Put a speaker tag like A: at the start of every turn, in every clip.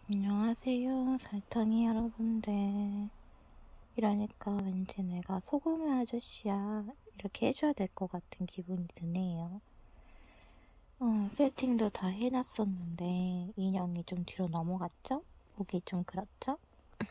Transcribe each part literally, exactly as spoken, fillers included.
A: 안녕하세요, 설탕이 여러분들. 이러니까 왠지 내가 소금의 아저씨야 이렇게 해줘야 될 것 같은 기분이 드네요. 어, 세팅도 다 해놨었는데 인형이 좀 뒤로 넘어갔죠? 보기 좀 그렇죠?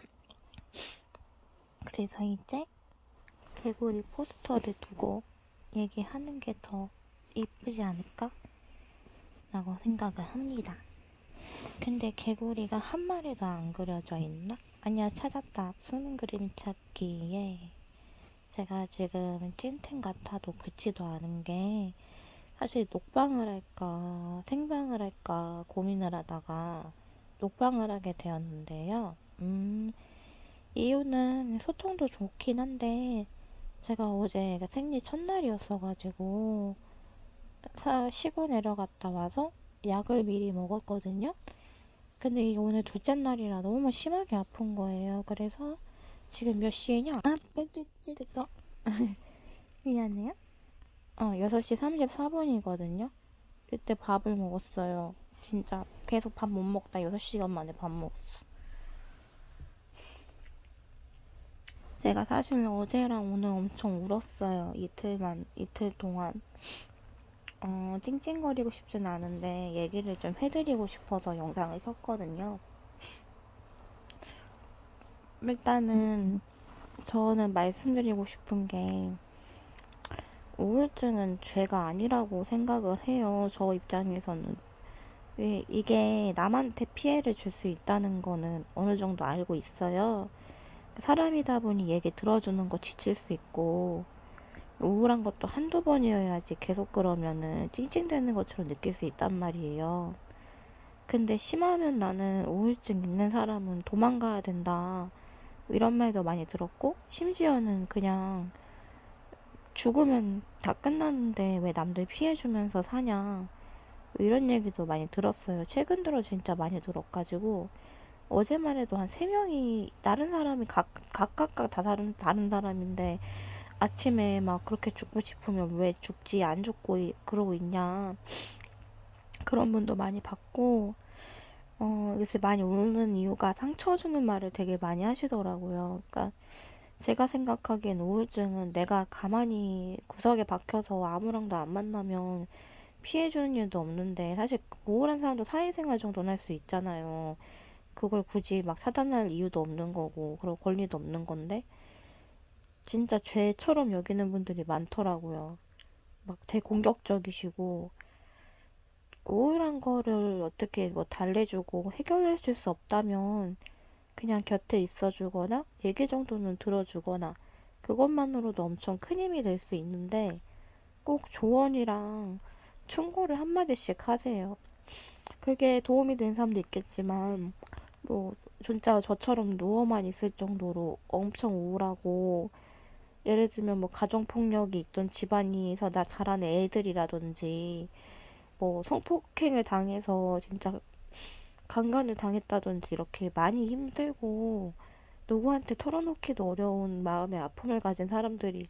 A: 그래서 이제 개구리 포스터를 두고 얘기하는 게 더 이쁘지 않을까? 라고 생각을 합니다. 근데 개구리가 한 마리도 안 그려져 있나? 아니야, 찾았다. 수능 그림 찾기에 제가 지금 찐텐 같아도 그치도 않은 게 사실 녹방을 할까 생방을 할까 고민을 하다가 녹방을 하게 되었는데요. 음, 이유는 소통도 좋긴 한데 제가 어제 생리 첫날이었어가지고 쉬고 내려갔다 와서 약을 미리 먹었거든요. 근데 이게 오늘 둘째 날이라 너무 심하게 아픈 거예요. 그래서 지금 몇 시냐? 아, 삐삐삐삐. 미안해요. 어, 여섯 시 삼십사 분이거든요. 그때 밥을 먹었어요. 진짜 계속 밥 못 먹다 여섯 시간 만에 밥 먹었어. 제가 사실 어제랑 오늘 엄청 울었어요. 이틀만, 이틀 동안. 어, 찡찡거리고 싶진 않은데 얘기를 좀 해드리고 싶어서 영상을 켰거든요. 일단은 저는 말씀드리고 싶은 게 우울증은 죄가 아니라고 생각을 해요. 저 입장에서는. 이게 남한테 피해를 줄 수 있다는 거는 어느 정도 알고 있어요. 사람이다 보니 얘기 들어주는 거 지칠 수 있고, 우울한 것도 한두 번이어야지 계속 그러면은 찡찡대는 것처럼 느낄 수 있단 말이에요. 근데 심하면 나는 우울증 있는 사람은 도망가야 된다. 이런 말도 많이 들었고, 심지어는 그냥 죽으면 다 끝났는데 왜 남들 피해주면서 사냐. 이런 얘기도 많이 들었어요. 최근 들어 진짜 많이 들어가지고 어제만 해도 한 세 명이 다른 사람이 각, 각각 다 다른, 다른 사람인데 아침에 막 그렇게 죽고 싶으면 왜 죽지 안 죽고 그러고 있냐 그런 분도 많이 봤고 어, 요새 많이 우는 이유가 상처 주는 말을 되게 많이 하시더라고요. 그러니까 제가 생각하기엔 우울증은 내가 가만히 구석에 박혀서 아무랑도 안 만나면 피해주는 일도 없는데 사실 우울한 사람도 사회생활 정도는 할 수 있잖아요. 그걸 굳이 막 차단할 이유도 없는 거고 그리고 권리도 없는 건데 진짜 죄처럼 여기는 분들이 많더라고요. 막 되게 공격적이시고 우울한 거를 어떻게 뭐 달래주고 해결해 줄 수 없다면 그냥 곁에 있어주거나 얘기 정도는 들어주거나 그것만으로도 엄청 큰 힘이 될 수 있는데 꼭 조언이랑 충고를 한마디씩 하세요. 그게 도움이 되는 사람도 있겠지만 뭐 진짜 저처럼 누워만 있을 정도로 엄청 우울하고 예를 들면 뭐 가정폭력이 있던 집안에서 나 자라는 애들이라든지 뭐 성폭행을 당해서 진짜 강간을 당했다든지 이렇게 많이 힘들고 누구한테 털어놓기도 어려운 마음의 아픔을 가진 사람들이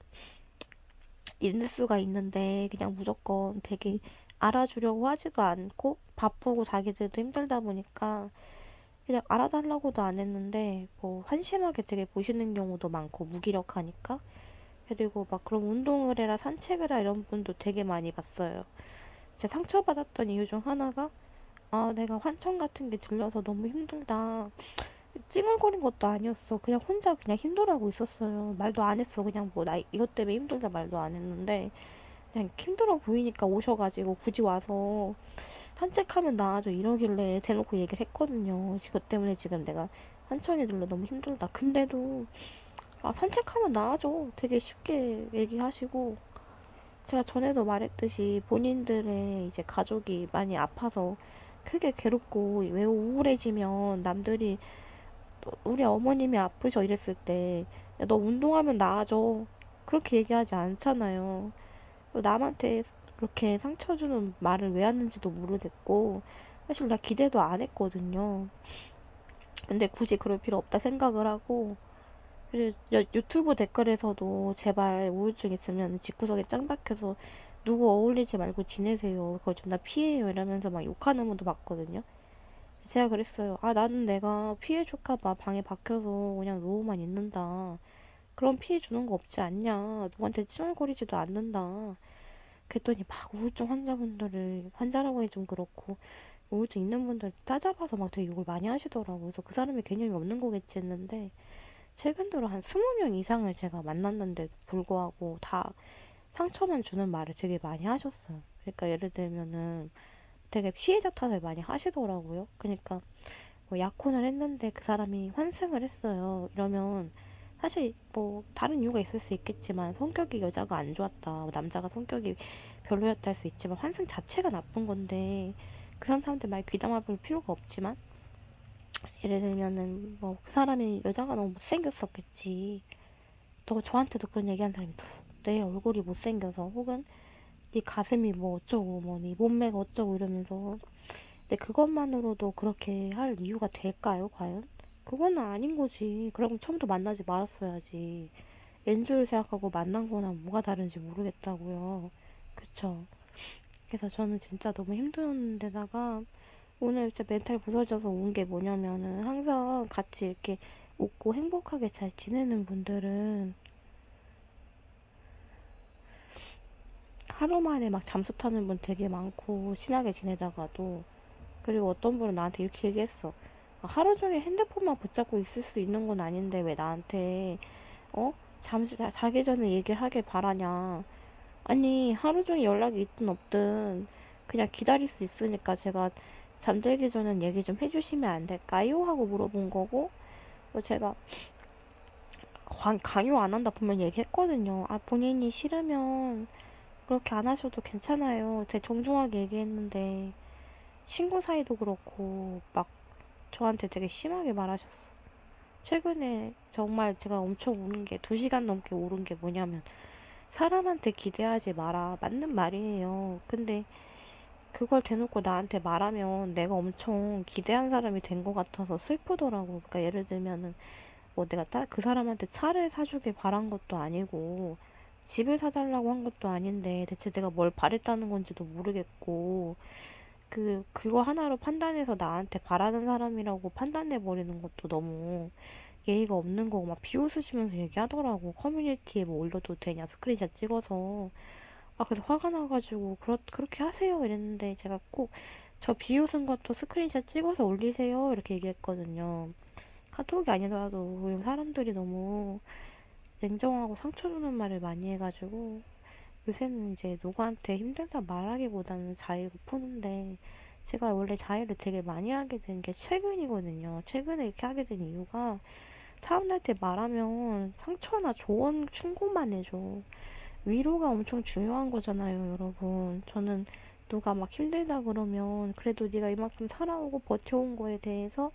A: 있을 수가 있는데 그냥 무조건 되게 알아주려고 하지도 않고 바쁘고 자기들도 힘들다 보니까 그냥 알아달라고도 안 했는데 뭐 한심하게 되게 보시는 경우도 많고 무기력하니까 그리고 막 그럼 운동을 해라 산책을 해라 이런 분도 되게 많이 봤어요. 제가 상처받았던 이유 중 하나가 아 내가 환청 같은 게 들려서 너무 힘들다. 찡얼거린 것도 아니었어. 그냥 혼자 그냥 힘들어하고 있었어요. 말도 안 했어. 그냥 뭐 나 이것 때문에 힘들다 말도 안 했는데 그냥 힘들어 보이니까 오셔가지고 굳이 와서 산책하면 나아져 이러길래 대놓고 얘기를 했거든요. 그것 때문에 지금 내가 환청이 들려 너무 힘들다. 근데도 아 산책하면 나아져 되게 쉽게 얘기하시고 제가 전에도 말했듯이 본인들의 이제 가족이 많이 아파서 크게 괴롭고 왜 우울해지면 남들이 우리 어머님이 아프셔 이랬을 때 너 운동하면 나아져 그렇게 얘기하지 않잖아요. 남한테 그렇게 상처 주는 말을 왜 하는지도 모르겠고 사실 나 기대도 안 했거든요. 근데 굳이 그럴 필요 없다 생각을 하고 그래서 유튜브 댓글에서도 제발 우울증 있으면 집구석에 짱 박혀서 누구 어울리지 말고 지내세요. 그거 좀 다 피해요 이러면서 막 욕하는 분도 봤거든요. 제가 그랬어요. 아, 나는 내가 피해 줄까봐 방에 박혀서 그냥 누워만 있는다. 그럼 피해 주는 거 없지 않냐. 누구한테 찡얼거리지도 않는다. 그랬더니 막 우울증 환자분들을, 환자라고 해 좀 그렇고, 우울증 있는 분들 따잡아서 막 되게 욕을 많이 하시더라고요. 그래서 그 사람이 개념이 없는 거겠지 했는데, 최근 들어 한 스무 명 이상을 제가 만났는데도 불구하고 다 상처만 주는 말을 되게 많이 하셨어요. 그러니까 예를 들면은 되게 피해자 탓을 많이 하시더라고요. 그러니까 뭐 약혼을 했는데 그 사람이 환승을 했어요. 이러면 사실 뭐 다른 이유가 있을 수 있겠지만 성격이 여자가 안 좋았다, 뭐 남자가 성격이 별로였다 할 수 있지만 환승 자체가 나쁜 건데 그 사람한테 말 귀담아 볼 필요가 없지만 예를 들면은 뭐 그 사람이 여자가 너무 못생겼었겠지. 너 저한테도 그런 얘기한 사람이 있어. 내 얼굴이 못생겨서 혹은 네 가슴이 뭐 어쩌고 뭐 네 몸매가 어쩌고 이러면서 근데 그것만으로도 그렇게 할 이유가 될까요, 과연? 그거는 아닌 거지. 그럼 처음부터 만나지 말았어야지. 왼줄 생각하고 만난 거나 뭐가 다른지 모르겠다고요. 그쵸? 그래서 저는 진짜 너무 힘들었는데다가 오늘 진짜 멘탈 부서져서 온 게 뭐냐면은 항상 같이 이렇게 웃고 행복하게 잘 지내는 분들은 하루 만에 막 잠수 타는 분 되게 많고 친하게 지내다가도 그리고 어떤 분은 나한테 이렇게 얘기했어. 아, 하루 종일 핸드폰만 붙잡고 있을 수 있는 건 아닌데 왜 나한테 어? 잠시 자, 자기 전에 얘기를 하길 바라냐. 아니 하루 종일 연락이 있든 없든 그냥 기다릴 수 있으니까 제가 잠들기 전엔 얘기 좀 해주시면 안 될까요? 하고 물어본 거고 뭐 제가 강, 강요 안 한다 분명 얘기했거든요. 아 본인이 싫으면 그렇게 안 하셔도 괜찮아요. 되게 정중하게 얘기했는데 친구 사이도 그렇고 막 저한테 되게 심하게 말하셨어. 최근에 정말 제가 엄청 우는 게 두 시간 넘게 울은 게 뭐냐면 사람한테 기대하지 마라. 맞는 말이에요. 근데 그걸 대놓고 나한테 말하면 내가 엄청 기대한 사람이 된 것 같아서 슬프더라고. 그러니까 예를 들면은 뭐 내가 딱 그 사람한테 차를 사주길 바란 것도 아니고 집을 사달라고 한 것도 아닌데 대체 내가 뭘 바랬다는 건지도 모르겠고 그 그거 하나로 판단해서 나한테 바라는 사람이라고 판단해 버리는 것도 너무 예의가 없는 거고 막 비웃으시면서 얘기하더라고. 커뮤니티에 뭐 올려도 되냐 스크린샷 찍어서. 아 그래서 화가 나가지고 그렇 그렇게 하세요 이랬는데 제가 꼭 저 비웃은 것도 스크린샷 찍어서 올리세요 이렇게 얘기했거든요. 카톡이 아니더라도 사람들이 너무 냉정하고 상처 주는 말을 많이 해가지고 요새는 이제 누구한테 힘들다 말하기보다는 자유로 푸는데 제가 원래 자유를 되게 많이 하게 된 게 최근이거든요. 최근에 이렇게 하게 된 이유가 사람들한테 말하면 상처나 조언 충고만 해줘. 위로가 엄청 중요한 거잖아요, 여러분. 저는 누가 막 힘들다 그러면 그래도 네가 이만큼 살아오고 버텨온 거에 대해서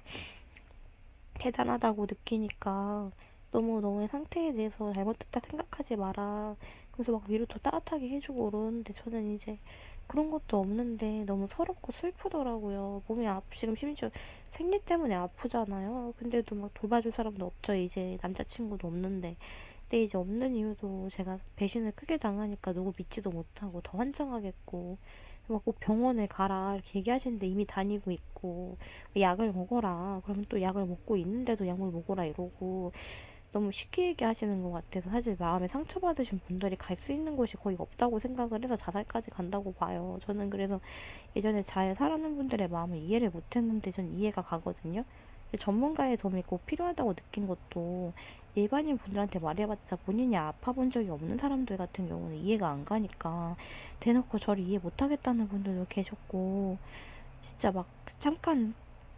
A: 대단하다고 느끼니까 너무 너의 상태에 대해서 잘못됐다 생각하지 마라. 그래서 막 위로 더 따뜻하게 해주고 그러는데 저는 이제 그런 것도 없는데 너무 서럽고 슬프더라고요. 몸이 아, 지금 심지어 생리 때문에 아프잖아요. 근데도 막 돌봐줄 사람도 없죠. 이제 남자친구도 없는데. 근데 이제 없는 이유도 제가 배신을 크게 당하니까 누구 믿지도 못하고 더 환장하겠고 막 꼭 병원에 가라 이렇게 얘기하시는데 이미 다니고 있고 약을 먹어라 그러면 또 약을 먹고 있는데도 약을 먹어라 이러고 너무 쉽게 얘기하시는 것 같아서 사실 마음에 상처받으신 분들이 갈 수 있는 곳이 거의 없다고 생각을 해서 자살까지 간다고 봐요. 저는 그래서 예전에 잘 살아는 분들의 마음을 이해를 못했는데 전 이해가 가거든요. 전문가의 도움이 꼭 필요하다고 느낀 것도 일반인 분들한테 말해봤자 본인이 아파본 적이 없는 사람들 같은 경우는 이해가 안 가니까 대놓고 저를 이해 못하겠다는 분들도 계셨고 진짜 막 잠깐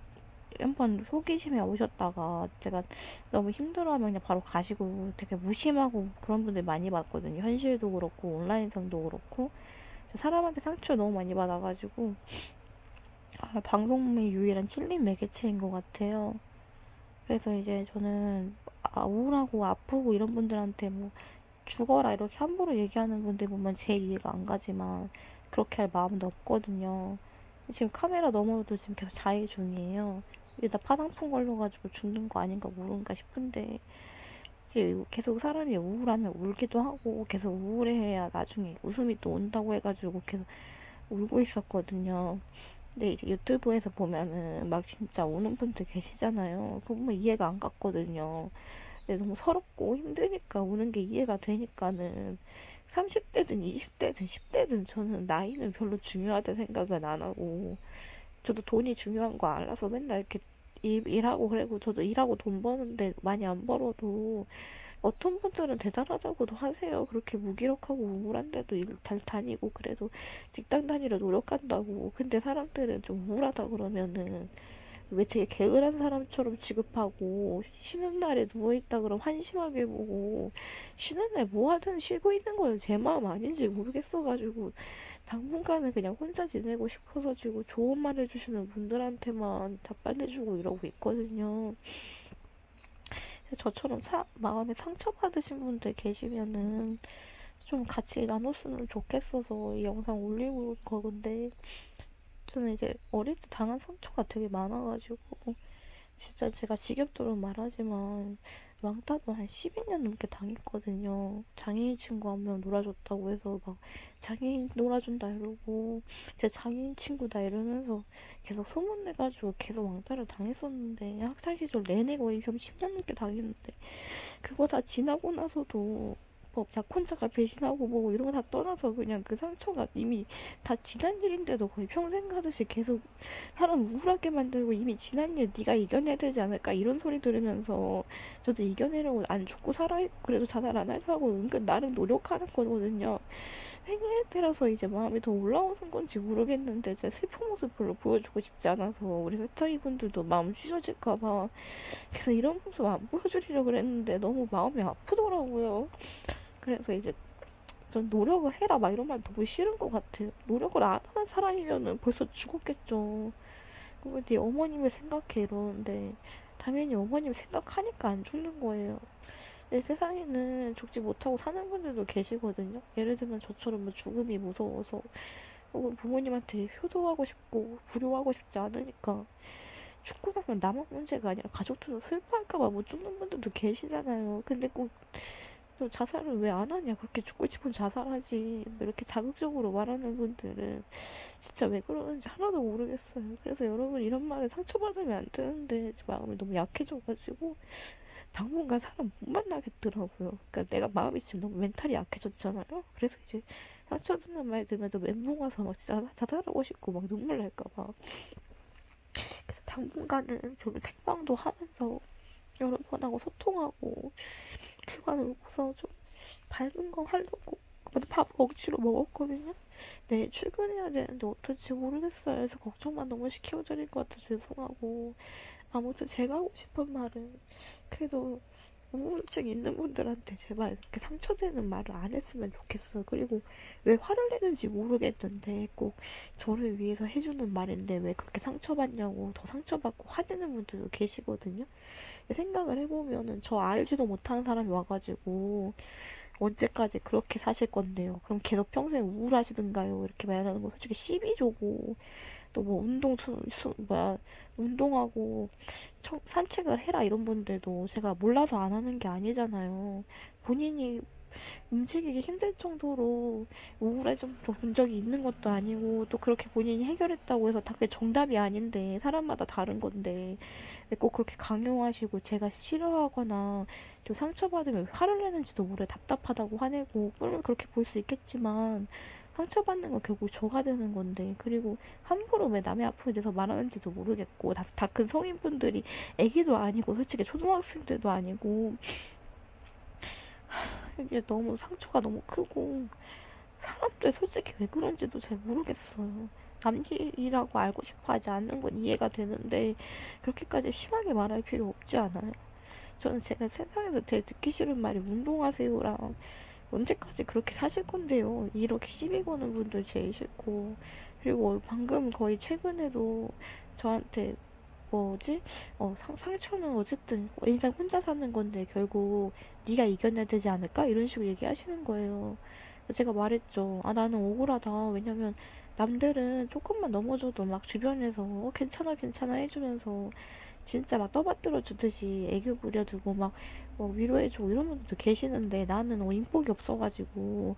A: 한번 호기심에 오셨다가 제가 너무 힘들어하면 그냥 바로 가시고 되게 무심하고 그런 분들 많이 봤거든요. 현실도 그렇고 온라인상도 그렇고 사람한테 상처 너무 많이 받아가지고 아, 방송이 유일한 힐링 매개체인 것 같아요. 그래서 이제 저는 아, 우울하고 아프고 이런 분들한테 뭐 죽어라 이렇게 함부로 얘기하는 분들 보면 제일 이해가 안 가지만 그렇게 할 마음도 없거든요. 지금 카메라 너머로도 지금 계속 자해 중이에요. 이게 다 파상풍 걸려가지고 죽는 거 아닌가 모른가 싶은데 이제 계속 사람이 우울하면 울기도 하고 계속 우울해야 나중에 웃음이 또 온다고 해가지고 계속 울고 있었거든요. 근데 이제 유튜브에서 보면은 막 진짜 우는 분들 계시잖아요. 그거 보면 이해가 안 갔거든요. 근데 너무 서럽고 힘드니까 우는 게 이해가 되니까는 삼십 대든 이십 대든 십 대든 저는 나이는 별로 중요하다 생각은 안 하고, 저도 돈이 중요한 거 알아서 맨날 이렇게 일, 일하고, 그리고 저도 일하고 돈 버는데 많이 안 벌어도 어떤 분들은 대단하다고도 하세요. 그렇게 무기력하고 우울한데도 일 잘 다니고 그래도 직장 다니려 노력한다고. 근데 사람들은 좀 우울하다 그러면은 왜 되게 게으른 사람처럼 취급하고, 쉬는 날에 누워있다 그러면 한심하게 보고, 쉬는 날 뭐 하든 쉬고 있는 건 제 마음 아닌지 모르겠어가지고 당분간은 그냥 혼자 지내고 싶어서 지고 좋은 말 해주시는 분들한테만 답변해주고 이러고 있거든요. 저처럼 사, 마음에 상처받으신 분들 계시면은 좀 같이 나눴으면 좋겠어서 이 영상 올리고 거건데, 저는 이제 어릴 때 당한 상처가 되게 많아가지고 진짜 제가 지겹도록 말하지만 왕따도 한 십이 년 넘게 당했거든요. 장애인 친구 한 명 놀아줬다고 해서 막 장애인 놀아준다 이러고 제 장애인 친구다 이러면서 계속 소문내가지고 계속 왕따를 당했었는데, 학창 시절 내내 거의 십 년 넘게 당했는데 그거 다 지나고 나서도 뭐 약혼자가 배신하고 뭐 이런 거 다 떠나서 그냥 그 상처가 이미 다 지난 일인데도 거의 평생 가듯이 계속 사람 우울하게 만들고, 이미 지난 일 네가 이겨내야 되지 않을까 이런 소리 들으면서 저도 이겨내려고 안 죽고 살아, 그래도 자살 안 하려고 은근 나름 노력하는 거거든요. 생일 때라서 이제 마음이 더 올라오는 건지 모르겠는데 제 슬픈 모습 별로 보여주고 싶지 않아서 우리 세창이 분들도 마음 찢어질까봐 그래서 이런 모습 안 보여주려고 그랬는데 너무 마음이 아프더라고요. 그래서 이제 전 노력을 해라 막 이런 말 너무 싫은 것 같아요. 노력을 안 하는 사람이면은 벌써 죽었겠죠. 그리고 네 어머님을 생각해 이러는데 당연히 어머님 생각하니까 안 죽는 거예요. 내 세상에는 죽지 못하고 사는 분들도 계시거든요. 예를 들면 저처럼 뭐 죽음이 무서워서 혹은 부모님한테 효도하고 싶고 불효하고 싶지 않으니까 죽고 나면 나만 문제가 아니라 가족들도 슬퍼할까봐 못 죽는 분들도 계시잖아요. 근데 꼭 또 자살을 왜 안 하냐, 그렇게 죽고 싶으면 자살하지, 뭐 이렇게 자극적으로 말하는 분들은 진짜 왜 그러는지 하나도 모르겠어요. 그래서 여러분 이런 말에 상처받으면 안 되는데 제 마음이 너무 약해져가지고 당분간 사람 못 만나겠더라고요. 그러니까 내가 마음이 지금 너무 멘탈이 약해졌잖아요. 그래서 이제 상처 듣는 말 들으면 멘붕 와서 막 진짜 자살하고 싶고 막 눈물 날까봐. 그래서 당분간은 좀 생방도 하면서 여러분하고 소통하고 그만 울고서 좀 밝은 거 하려고 근데 밥 억지로 먹었거든요. 내일 출근해야 되는데 어떨지 모르겠어요. 그래서 걱정만 너무 시켜드린 것 같아서 죄송하고, 아무튼 제가 하고 싶은 말은 그래도 우울증 있는 분들한테 제발 이렇게 상처되는 말을 안 했으면 좋겠어요. 그리고 왜 화를 내는지 모르겠는데 꼭 저를 위해서 해주는 말인데 왜 그렇게 상처받냐고 더 상처받고 화내는 분들도 계시거든요. 생각을 해보면은 저 알지도 못하는 사람이 와가지고 언제까지 그렇게 사실 건데요. 그럼 계속 평생 우울하시든가요. 이렇게 말하는 거 솔직히 시비조고, 또 뭐 운동 수, 수 뭐야 운동하고 청, 산책을 해라 이런 분들도 제가 몰라서 안 하는 게 아니잖아요. 본인이 움직이기 힘들 정도로 우울해져 본 적이 있는 것도 아니고, 또 그렇게 본인이 해결했다고 해서 다 그게 정답이 아닌데 사람마다 다른 건데 꼭 그렇게 강요하시고 제가 싫어하거나 좀 상처받으면 화를 내는지도 모르게 답답하다고 화내고, 물론 그렇게 보일 수 있겠지만 상처받는 건 결국 저가 되는 건데, 그리고 함부로 왜 남의 아픔에 대해서 말하는지도 모르겠고, 다 큰 성인분들이 애기도 아니고 솔직히 초등학생들도 아니고 이게 너무 상처가 너무 크고, 사람들 솔직히 왜 그런지도 잘 모르겠어요. 남 일이라고 알고 싶어 하지 않는 건 이해가 되는데 그렇게까지 심하게 말할 필요 없지 않아요? 저는 제가 세상에서 제일 듣기 싫은 말이 운동하세요랑 언제까지 그렇게 사실 건데요. 이렇게 시비 거는 분들 제일 싫고, 그리고 방금 거의 최근에도 저한테 뭐지? 어, 상, 상처는 어쨌든 인생 혼자 사는 건데 결국 네가 이겨내야 되지 않을까? 이런 식으로 얘기하시는 거예요. 제가 말했죠. 아, 나는 억울하다. 왜냐면 남들은 조금만 넘어져도 막 주변에서 어, 괜찮아 괜찮아 해주면서 진짜 막 떠받들어 주듯이 애교 부려주고 막 뭐 위로해주고 이런 분들도 계시는데 나는 어, 인복이 없어가지고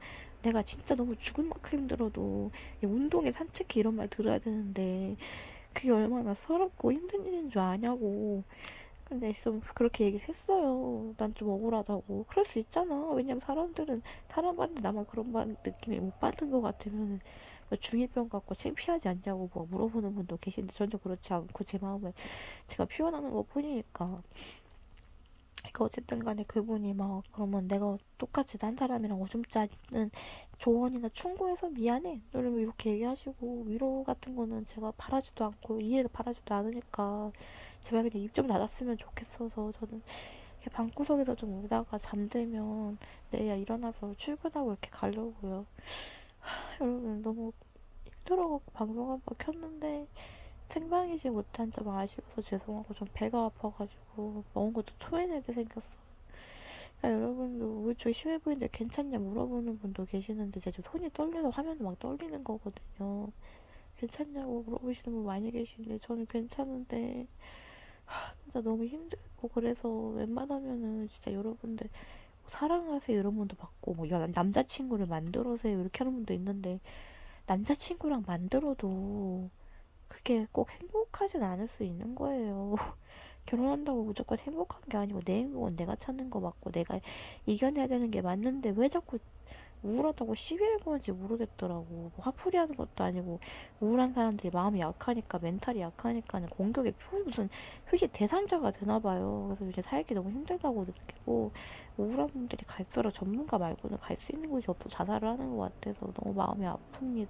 A: 내가 진짜 너무 죽을 만큼 힘들어도 운동에 산책해 이런 말 들어야 되는데 그게 얼마나 서럽고 힘든 일인 줄 아냐고. 근데 좀 그렇게 얘기를 했어요. 난 좀 억울하다고. 그럴 수 있잖아. 왜냐면 사람들은 사람 봤는데 나만 그런 느낌이 못 받은 것 같으면 중이병 갖고 창피하지 않냐고 뭐 물어보는 분도 계신데 전혀 그렇지 않고 제 마음을 제가 표현하는 것 뿐이니까. 그러니까 어쨌든 간에 그분이 막 그러면 내가 똑같이 난 사람이랑 오줌 싸는 조언이나 충고해서 미안해 너는 이렇게 얘기하시고 위로 같은 거는 제가 바라지도 않고 이해를 바라지도 않으니까 제발 그냥 입 좀 닫았으면 좋겠어서 저는 이렇게 방구석에서 좀 울다가 잠들면 내일 일어나서 출근하고 이렇게 가려고요. 하, 여러분 너무 힘들어갖고 방송 한 번 켰는데 생방이지 못한 점 아쉬워서 죄송하고 좀 배가 아파가지고 먹은 것도 토해내게 생겼어. 그러니까 여러분도 우울증 심해 보이는데 괜찮냐 물어보는 분도 계시는데 제가 지금 손이 떨려서 화면도 막 떨리는 거거든요. 괜찮냐고 물어보시는 분 많이 계시는데 저는 괜찮은데 하, 진짜 너무 힘들고 그래서 웬만하면은 진짜 여러분들 사랑하세요 이런 분도 받고 뭐 남자친구를 만들어세요 이렇게 하는 분도 있는데 남자친구랑 만들어도 그게 꼭 행복하진 않을 수 있는 거예요. 결혼한다고 무조건 행복한 게 아니고 내 행복은 내가 찾는 거 맞고 내가 이겨내야 되는 게 맞는데 왜 자꾸 우울하다고 시비를 거는지 모르겠더라고. 뭐 화풀이 하는 것도 아니고 우울한 사람들이 마음이 약하니까 멘탈이 약하니까는 공격의 표 무슨 표시 대상자가 되나 봐요. 그래서 이제 살기 너무 힘들다고 느끼고 우울한 분들이 갈수록 전문가 말고는 갈 수 있는 곳이 없어 자살을 하는 것 같아서 너무 마음이 아픕니다.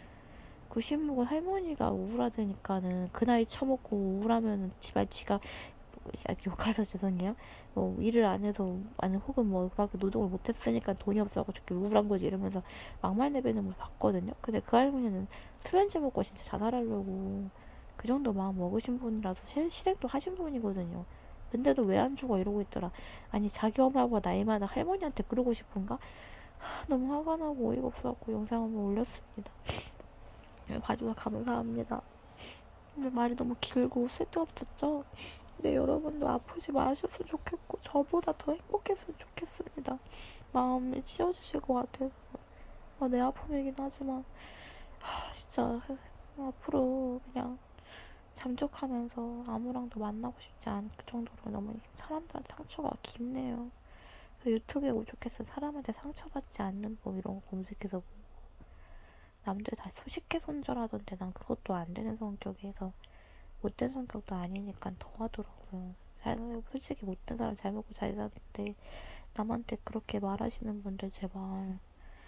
A: 구십 먹은 할머니가 우울하다니까는 그 나이 처먹고 우울하면 지발 지가 욕해서 죄송해요. 뭐 일을 안 해서 아니 혹은 뭐 그밖에 노동을 못했으니까 돈이 없어서 저렇게 우울한 거지 이러면서 막말 내뱉는 걸 봤거든요. 근데 그 할머니는 수면제 먹고 진짜 자살하려고 그 정도 마음 먹으신 분이라서 실행도 하신 분이거든요. 근데도 왜 안 죽어 이러고 있더라. 아니 자기 엄마보다 나이 많은 할머니한테 그러고 싶은가? 하, 너무 화가 나고 어이가 없어갖고 영상 한번 올렸습니다. 봐주셔서 감사합니다. 오늘 말이 너무 길고 쓸데없었죠? 네, 여러분도 아프지 마셨으면 좋겠고 저보다 더 행복했으면 좋겠습니다. 마음이 치워주실 것 같아서 어, 내 아픔이긴 하지만 하, 진짜 앞으로 그냥 잠적하면서 아무랑도 만나고 싶지 않을 정도로 너무 사람들한테 상처가 깊네요. 유튜브에 오죽했어 사람한테 상처받지 않는 법 이런 거 검색해서 남들 다 쉽게 손절하던데 난 그것도 안 되는 성격이라서 못된 성격도 아니니까 더 하더라고요. 솔직히 못된 사람 잘 먹고 잘 사는데 남한테 그렇게 말하시는 분들 제발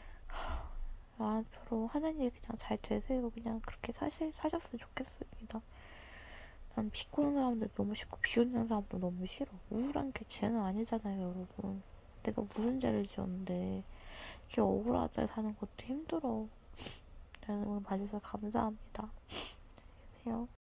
A: 하, 앞으로 하는 일 그냥 잘 되세요. 그냥 그렇게 사실 사셨으면 좋겠습니다. 난 비꼬는 사람들 너무 싫고 비웃는 사람도 너무 싫어. 우울한 게 죄는 아니잖아요, 여러분. 내가 무슨 죄를 지었는데 이렇게 억울하게 사는 것도 힘들어. 오늘 봐주셔서 감사합니다. 안녕히 계세요.